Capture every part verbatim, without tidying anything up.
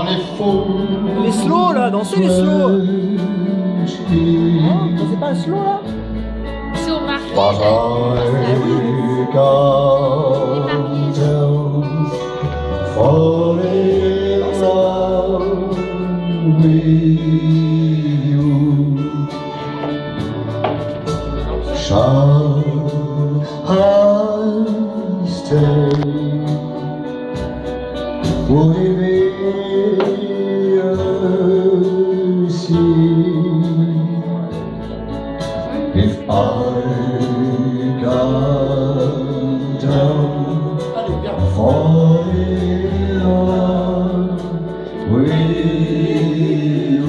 Les slow là, dansez les slow. Hein, dansez pas un slow là? C'est au marquis. Ah oui. Fall in love with you. Shall I stay? Would it be a sin if I got down, fall in love with you?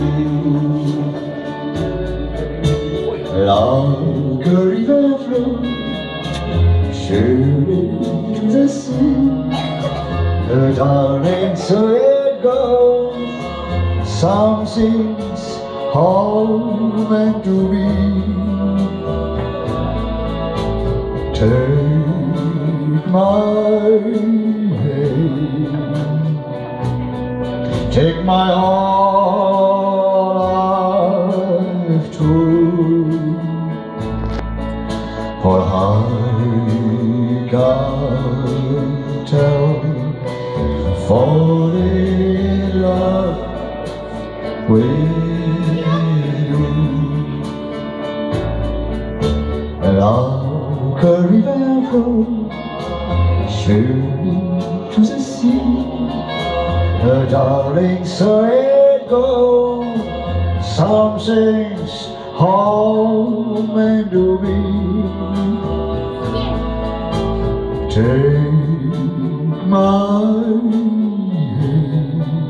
Like a river flows surely to the sea, oh, darling, so it goes. Some things are meant to be. Take my hand, take my whole life too, for I can't tell. Fall in love with you. Like a river flows surely to the sea, oh, darling, so it goes. Some things are meant to be. Take my hand,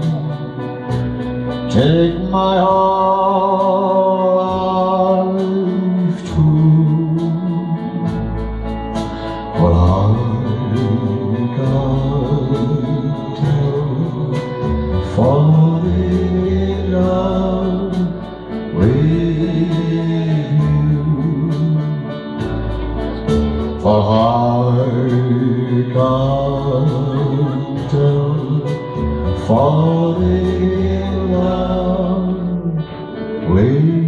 take my whole life too, for I can't tell. Fall in love with you, for I can't tell. Fall in love with you.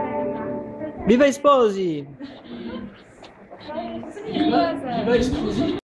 Viva i sposi! Viva i sposi!